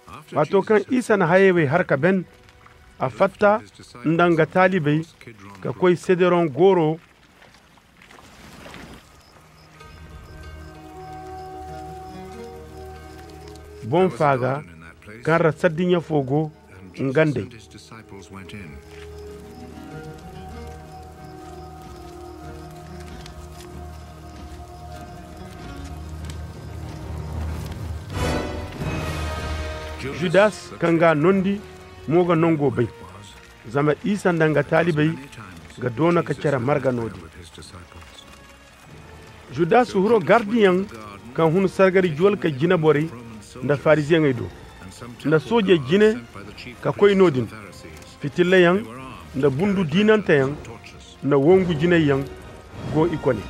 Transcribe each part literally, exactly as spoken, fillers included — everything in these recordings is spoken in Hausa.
wato kan isa na hayewe har ka ben a fatta ndanga talibai ka koi sederon goro bon faga kan rasaddin ya fogo ngande Judas kanga nondi moga nongo bai zama isa ndanga talibai ga dona ka cara marga nodi Judas huro gardiyan kan hun sargari juwal ka jina bore nda farisiyan aido nda soje jine ka koy nodin fitille yang nda bundu dinanta yang nda wongu jine yang go ikone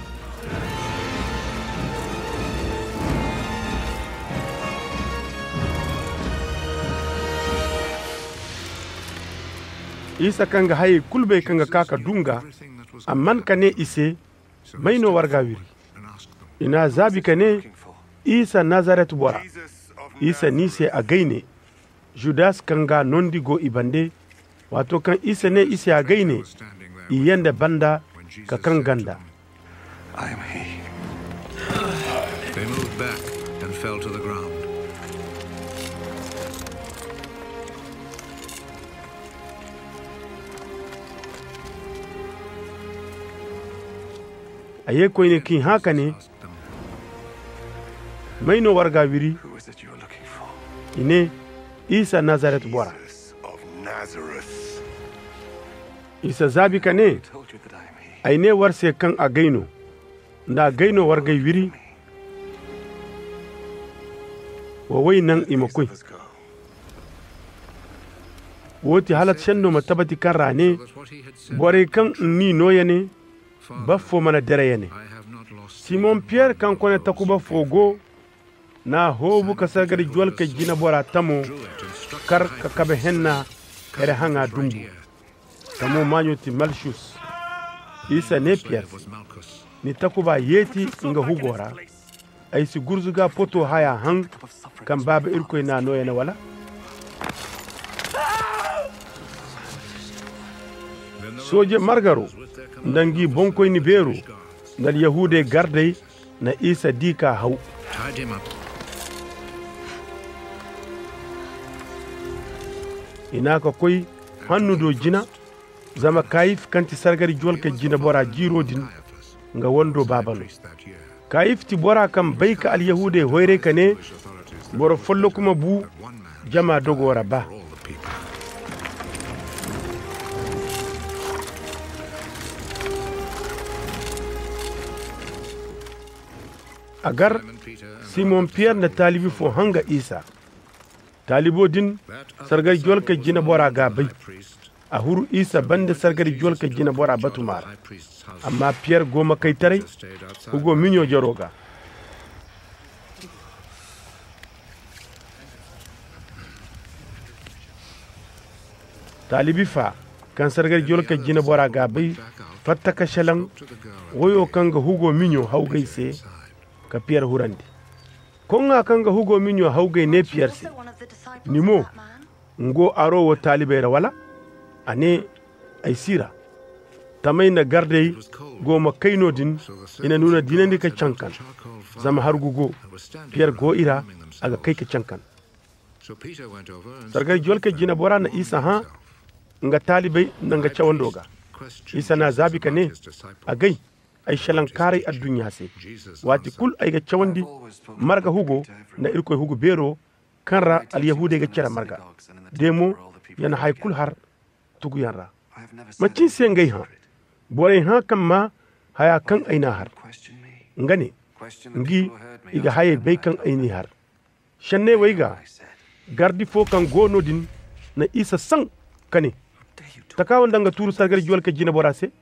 isa kanga haye kulbe kanga kaka dunga amman kane ise maino warga wiri ina zabi kane isa nazaret bora isa nise a gaine judas kanga nondigo ibande wato kan isa ne isa a gaine iyanda banda ka kan ganda I am he. They moved back and fell to the ground. aye koyne kin haka ne maino warga wiri Who is it you are looking for? ine isa nazaret bora Jesus of Nazareth. isa zabi kane Told you that I am he. aine warse kan a gaino nda gaino warga wiri wa wai nan imakoi Let's go. woti halat shendo matabati kan rane That's what he had said. bore kan ni noyane baffo mana dereyane I have not lost simon pierre kan kone takuba fogo na hobu ka sargari jwal ka jina bora tamo it and struck kar ka kabe henna ere hanga dumbu tamo manyoti malchus isa ne pierre was Malchus. ni takuba yeti nga hugora ay si gurzuga poto haya hang kan baba irkoy na noyane wala soje margaro ndangi bonkoy ni beru ngal yahude gardey na isa dika haw Tied him up. ina ka koy hannudo jina zama kayif kanti sargari jolka jina bora jirodin nga wondo babano That year. kayif ti bora kam bayka al yahude hoyre kane boro follo kuma bu One man jama dogora ba for all the people. agar Simon Peter and simon pierre na talibi fo hanga isa talibodin sargar jolka jina bora ga bay priest, a huru isa bande sargar jolka jina bora batumar high priest's house, amma pierre goma kai tare stayed outside. hugo minyo jaroga talibi fa kan sargar jolka jina bora ga bay fatta ka shalan To the girl woyo kanga hugo minyo hawgay se inside. ka pierre hurandi konga kanga hugo minyo hawgay ne pierre se nimo ngo aro wo talibera wala ane ay sira tamay na gardey goma kaynodin ina nuna dinandi ka cankan Charcoal fire zama har gugo was standing pierre go ira warming themselves. aga kai ka cankan So Peter went over and sargar jolka jina bora na isa ha nga talibay nanga cawandoga questioned isa na zabi ka ne his disciples. agay ay shalan karai a dunya se Jesus wati kul ay ga cawandi marga hugo na irkoy hugo bero kanra al yahude ga cara marga demo yana hay kul har tugu yanra I have never macin se ngay ha bore ha kam ma haya kan aina har question me. ngane Question the ngi people who heard me. iga haye bay kan aini har shanne wayga I said, gardi fo kan gonodin na isa sang kane dare you talk? takawan danga turu sargar jwal ka jina borase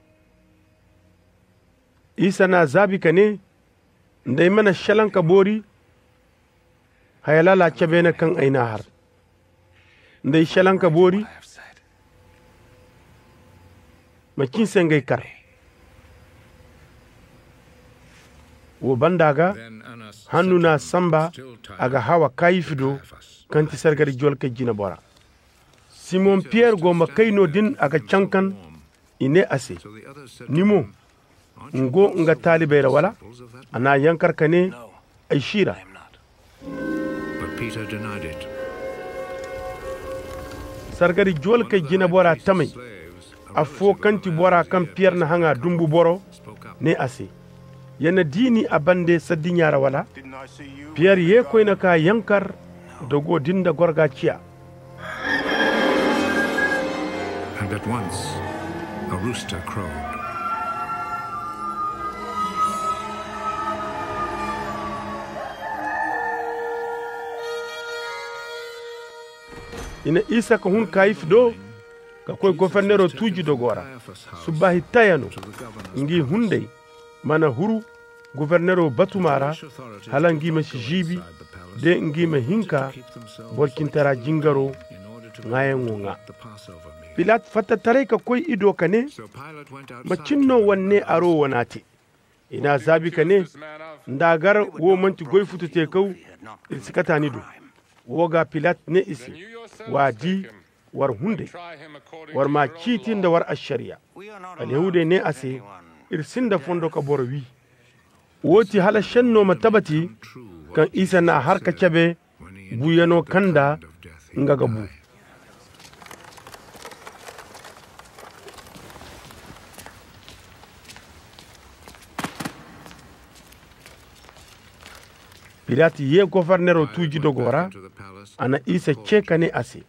isa na zabi kane ndai mana shalan ka bori hayalala cabena kan aina har ndai shalan ka bori I have said. macin sengay kar wo bandaga Then Annas hannuna set him samba still tied aga hawa kayifido Caiaphas. kanti sargari jolka jina bora Simon Pierre goma kayno din aga cankan ine ase So the others said to nimo him, "Aren't you ngo also nga talibera wala disciples of that ana yankar kane No, ay shira I am not. But Peter denied it. sargari jolka jina bora tamay Slaves, a fo kanti bora kan Pierre na hanga dumbu boro spoke up. ne ase yana dini abande sadinyara wala Didn't I see you? Pierre ye koyna ka yankar dogo dinda gorga ciya And at once, a rooster crowed. ina isa ka hun kayif do ka koy gofernero tuji do gora Caiaphas' house subahi tayano to the governor's ngi hunde mana huru guvernero batumara authorities halangi ma jibi outside the palace de ngi ma hinka keep themselves borkintara jingaro in order to ngaye ngunga the Passover meal. pilat fatta tare ka koy ido kane So Pilate went ma outside cinno wanne aro wonate ina zabi kane ndagar wo manti goy futute kaw irsikatani do woga pilat ne isi wadi war hunde war ma citin da war ashariya We are not al allowed yahude ne to ase anyone. irsinda fondo ka boro wi woti hala shenno matabati kan isa na har ka cabe when he buyano kanda of death he ngaga would bu die. pilati ye gofernero tuji do Went back gora into the palace ana isa cekane ase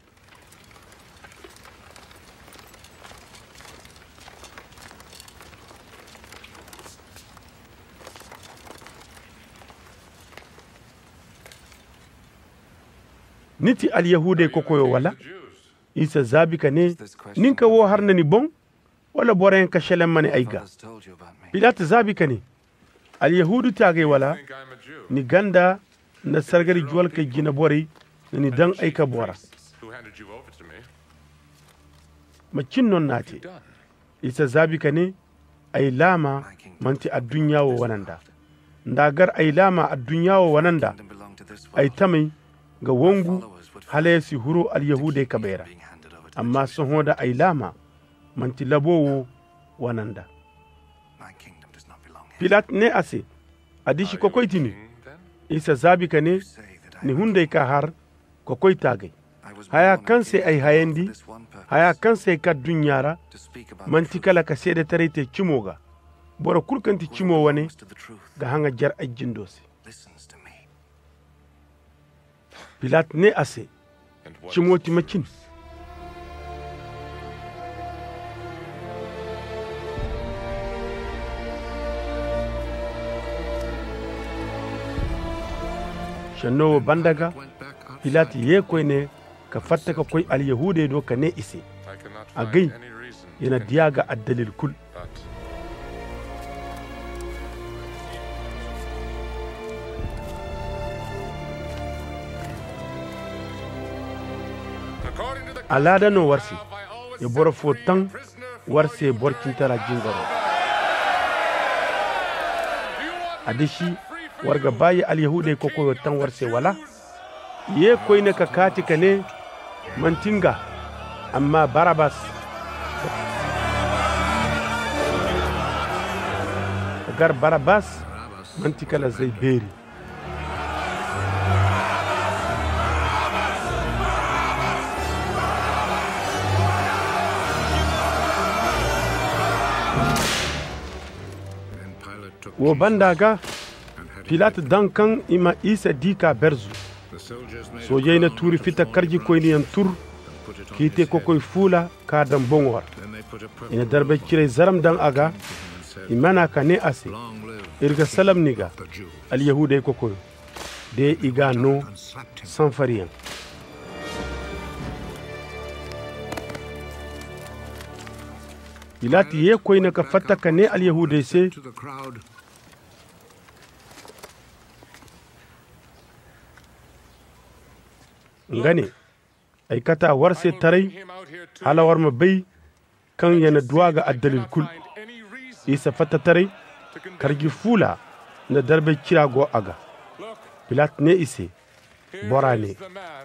niti al yahude kokoyo wala isa zabi kane ninka wo harnani bon wala boren ka shelem mane aiga Others told you about me. pilati zabi kane al yahudu tage wala ni ganda na sargari juwal ka gina bori ni dan aika bora Who handed you over to me? macin non nate Done. isa zabi kane ay lama manti addunya wo wananda ndagar ay lama addunya wo wananda Kingdom belonged to this ay world. tamai ga wongu Followers would hale si huro al yahude kabera being handed over to amma sun hoda ay lama manti labowo wananda my kingdom does not belong here. pilat ne ase adishi ko koytini King, then? isa zabi kane Say that I ni hunde ka har ko koytage I was haya born a kanse king ay for hayendi this one purpose, haya kanse ka dunyara to speak about the manti truth. kala ka sede tarete cimoga bora kulkanti Whoever cimo wane belongs to the truth ga hanga jar ajjindose listens to me. pilat ne ase And what is cimoti macin shannowo bandaga went back outside. pilat ye koyne ka fatta ka koy al yahude do ka ne ise I cannot a find gai any reason to yana continue, diyaga addalil kul but according to the alada no warsi custom I always e set boro fo free a tan prisoner for warse you. borkintara jingaro Do you want me to adishi set free for warga you? bayi al yahude ko koyo tan warse wala ye koyne ka kati kane mantinga amma barabas gar barabas mantikala zai beri Then Pilate took wo Jesus bandaga and had him pilat beheaded. dankan ima isa dika berzu The soldiers made a sojey na crown turi out of fita thorn karji koyni yan tur and put it on kite his ko head. koy fula kadan bongor Then they put a purple ina darbe robe on kire zaram dan aga him and said, imana ka ne ase "Long live irga salam niga the Jew." al yahude ko koyo de iga no And slapped him. sans fariyan pilat ye koyne ka fatta ka ne al yahude se To the crowd, ngane ay kata warse I will tarai bring him out here too. hala warma bai kan yana duwaga I addalil cannot kul find any reason isa fatta tarai to condemn kargi fula na darbe kira go aga Look, pilat ne ise here Bora is ne. the man.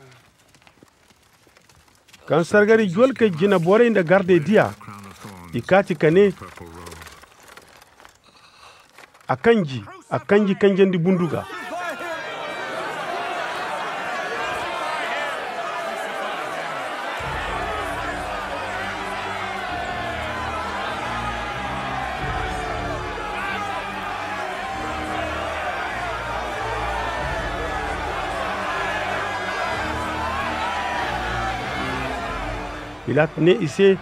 kan sargari jol ke jina bore inda garde dia Crown of thorns, ikati kane purple robe. akanji akanji kanjendi bunduga pilat ne ise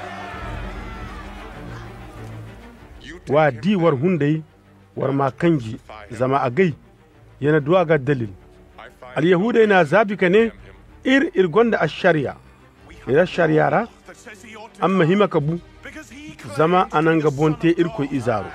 You take wa him di war hundai war ma kanji zama agai yana duwa ga dalil I find al yahuda ina zabi kane ir ir gonda ash-sharia ira shari'ara That says he ought to amma hima kabu because he claims zama ananga bonte irko izaro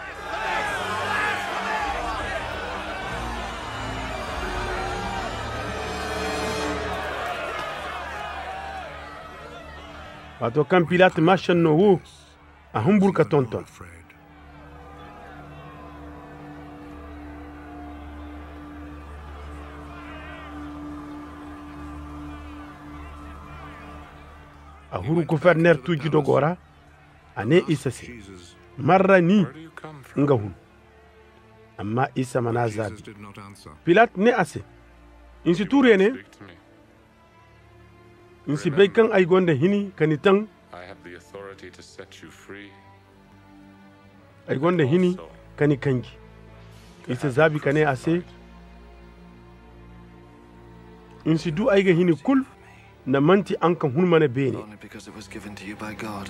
wato kan pilat mashan no wu a humburka tonton Afraid. a huru gouverneur tuji dogora ane isa se Jesus, marra ni Where do you come from? nga hun amma isa mana Jesus zabi did not answer. pilat ne ase insi ture ne Speak to me. insi bai kan ay gonda hini kanitan I have the authority to set you free. ay gonda hini Also, kani kanji to isa have zabi you kane ase crucified. insi du ay ga hini kul na manti an kan hun mana bene only because it was given to you by God.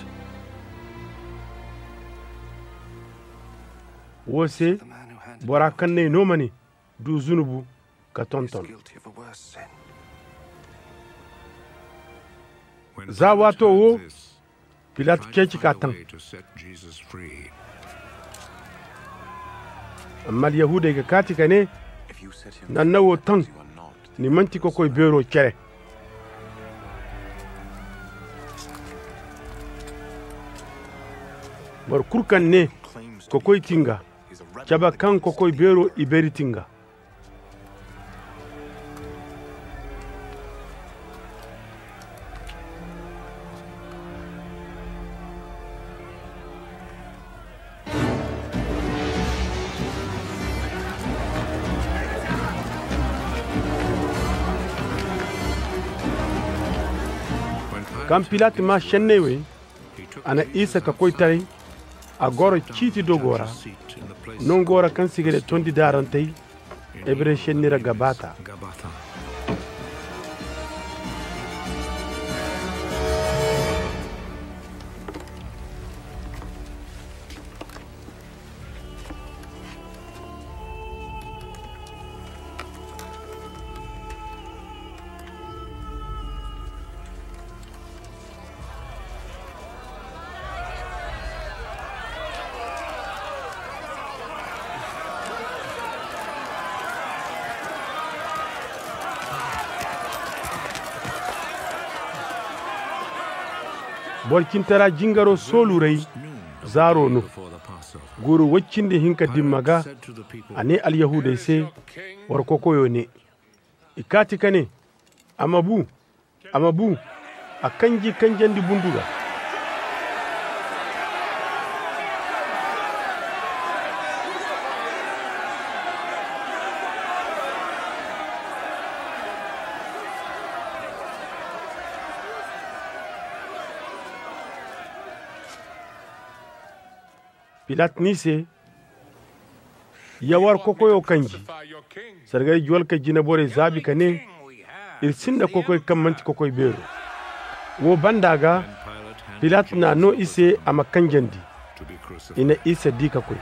wose The man who handed bora me kan ne no mani du zunubu ka is tonton guilty of a worse sin. When Zawa Pilate to wo, heard this, pilat tried to keci find ka a tan way to set Jesus free. amma al yahuda ga kati kane If you set him nan nawo tan you are not. ni manti ko koy bero kere bar kurkan ne Claims to ko be koy tinga He's a rebel caba kan ko koy bero iberi tinga When Pilate kan pilat ma shennewe he took ana isa ka koy tare a goro citi dogora a seat in the place non gora kan sigede tondi darantay ebre shennira gabata Gabbatha. bor kintara jingaro solurai zaro no Before the Passover, guru waccinde hinka dimmaga said to the people, ane al yahuda se war ko koyo ne ikati kane amabu amabu a kanji kanjandi bunduga pilat nise yawar kokoyo kanji Crucify your king. sargay jol ka jina bore zabi kane irsinda kokoy kammanti kokoy bero wo bandaga Pilate handed pilat na no ise ama kanjandi to be crucified. ina isa dika koy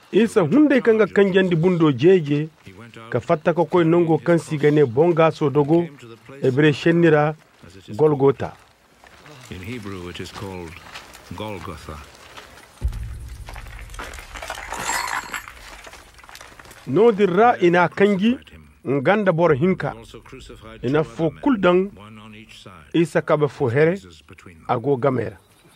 isa hunde kanga kanjandi bundo jeje ka fatta ko koy nongo kan sigane bonga so dogo ebre shenira Golgotha. In Hebrew it is called Golgotha. No dirra ina kangi nganda bor hinka Also crucified ina two fo other men, kuldang one on each side. isa kaba fo here Jesus between them. ago gamera.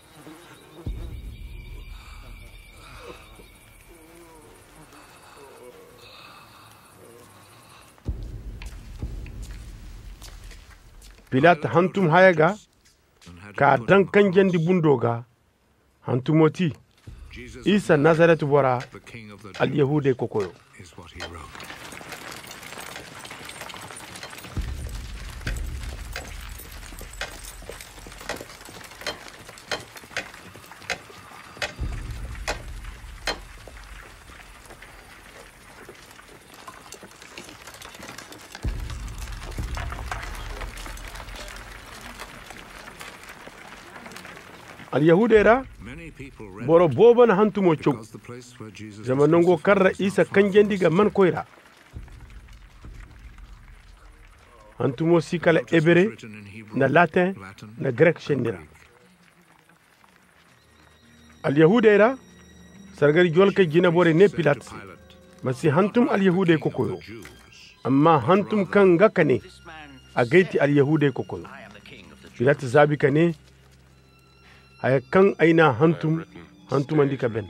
Pilat hantum hayaga And had ka put dan kanjandi bundoga hantumoti Jesus, isa Nazareth bora the King of the al Jews, yahude kokoyo. is what he wrote. Al yahudera Many people read boro it boban hantumo chow because the place where Jesus zama was nongo crucified karra was not isa far. kanjandi ga man koyra hantumo sikala Notice was ebere written in Hebrew, na latin Latin, na grek and shenira. Greek. Al yahudera sargari jolka jina bore ne Said to Pilat Pilate, masi hantum al yahude "King of the kokoyo Jews." amma hantum kan gakane a gaiti al yahude kokoyo. Pilat zabi kane haya kan aina hantum hantum andika ben.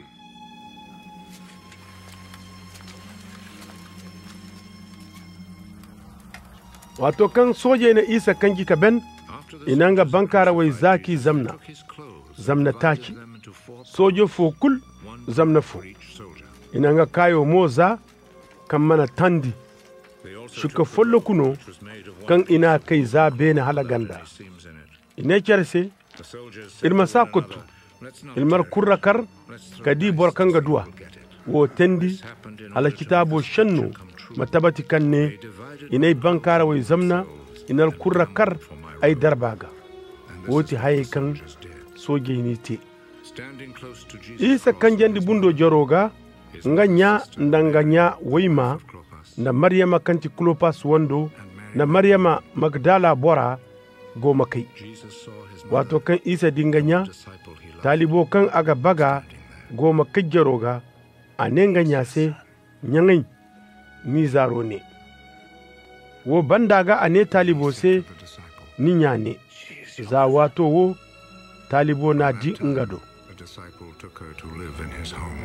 Wato kan soje na isa kanji ka ben After the inanga soldiers bankara wai crucified zaki Jesus, zamna took his clothes and zamna divided taki them into four parts, sojo fo kul one zamna part fo for each soldier. inanga kayo moza kan mana tandi They also shuka took the follo robe, kuno which was made of kan white ina kai za bena halaganda linen seams in it. ine charse The soldiers said ilma to sa one kuttu another, "Let's not ilmar tarry. kurra kar Let's throw kadi dice bor and kanga see duwa who'll get it." wo tendi This happened in ala order to kitabo make the scripture shannu come true. matabati kanne They divided inai my bankara wai clothes zamna themselves inal and kurra one kar for my ay robe. darbaga And this woti is what haye the kan soldiers did. soje ni te Standing close to Jesus' isa cross kanjandi was bundo Mary, jaroga his nga mother, nya sister, ndanga nya waima of Clopas, na Maryama kanti Clopas wando and Mary na Maryama Magdala bora goma kai Jesus saw his wato mother, kan isa dinganya disciple he loved, talibo kan aga baga standing there. goma kajjaroga anenga nyase nyangai ni zaro ne wo bandaga ane talibo se The disciple, ni nyane za wato wo talibo na di ngado the disciple took her to live in his home.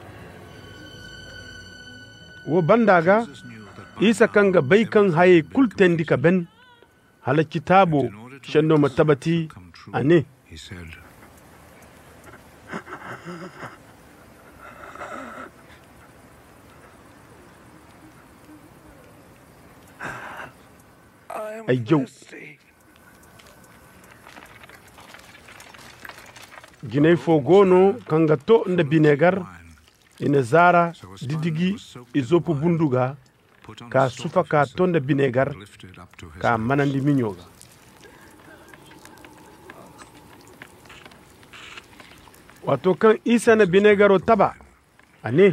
wo bandaga Jesus knew that by isa now kanga bai kan haye kultendi ka ben hala kitabo in order to shando make the matabati scripture come true, ane he said, ay jow jinay fo gono kanga to nda binegar "Wine, ina zara didigi izopu bunduga put on ka a stalk sufa of ka hyssop, to nda binegar and lifted up to his ka lips." manandi minyoga wato kan isa na binegaro taba ane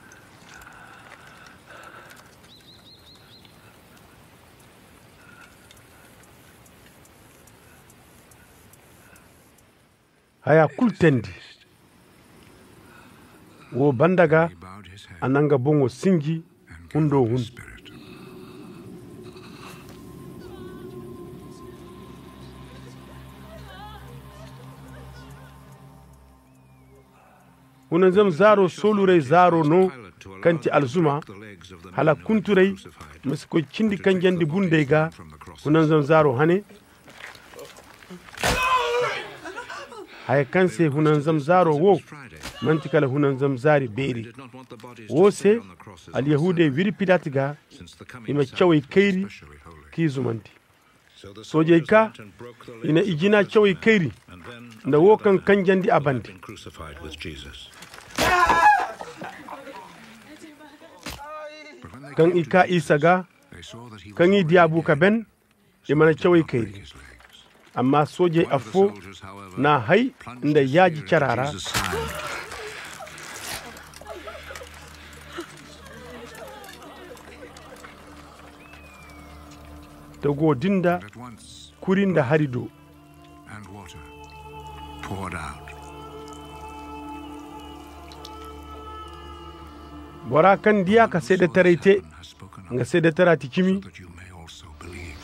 haya kultendi wo bandaga He bowed his head ananga bongo singi and gave hundo up his hun spirit. hunan zam zaro solure zaro no kanti alzuma hala kunturai masko cindi kanjandi bundega hunan zam zaro hane hay kanse hunan zam zaro wo manti kala hunan zam zari beri wo se al yahude wiri pidatiga ima chawai kairi ki zumanti soje ka ina ijina chawai kairi nda wo kan kanjandi abandi Crucified with Jesus. kan ika isaga They saw that he was kan i already diabu dead. ka ben imana chawai Break kairi his legs. amma soje One of the afo soldiers, however, na hai plunged nda his yaji spear into carara Jesus' side. ta godinda At once, kurinda harido and water poured out. bora kan diya ka sai da taraite Heaven has spoken of nga sai da tarati kimi that you may also believe.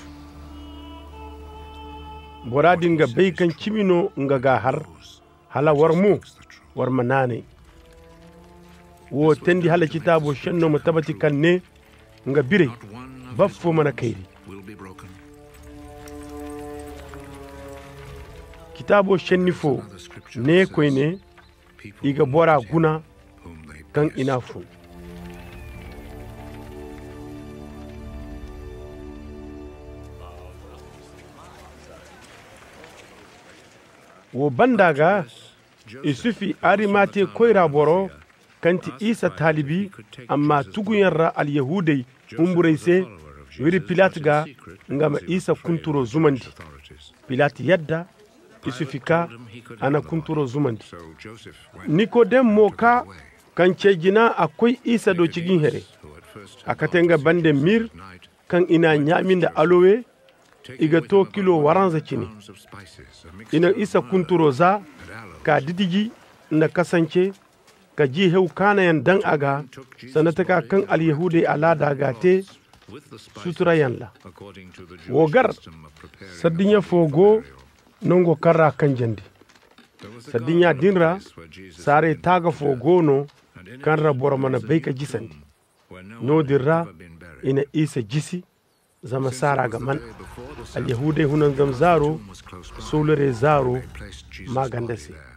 bora dinga bai kan kimino nga ga har hala war mu war manane wo tendi hala kitabo shanno mutabati kan ne nga bire Not one of baffo mana kairi will be broken. kitabo shanni fo Another scripture ne says, koy ne people iga bora guna whom they kan pierced. ina fu wo bandaga isufi arimate koyra boro kanti isa talibi amma tuguyarra al yahudai umburai se wiri pilat ga ngama isa kunturo zumandi Authorities. pilat yadda isufi ka ana kunturo zumandi So Joseph went, nikodem mo ka kance gina akwai isa do cigin here who at first akatenga bande mir night kan ina nyaminda alowe iga to kilo waranza cini pounds of spices, a mixture ina of isa kunturo za and aloe. ka didigi na kasance ka ji heu kanayan dan aga sanata ka kan alyahude alada ga te With the spices, sutura yanla according to the Jewish wogar custom of preparing sardinya fogo nongo karra kan jandi There was a sardinya garden dinra place where Jesus sare had been taga prepared, fogo no and in it kan rabora mana was a bai ka deep jisandi tomb where no no one had dirra ever been buried. ina isa jisi zama Since it sara was ga the man day before the Sabbath, alyahude hunan zam zaro tomb was close by. solare zaro They placed Jesus' maganda body se there.